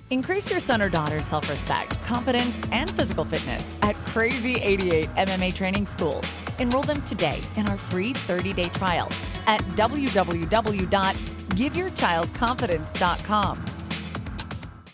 Increase your son or daughter's self-respect, confidence, and physical fitness at Crazy 88 MMA Training School. Enroll them today in our free 30-day trial at www.giveyourchildconfidence.com.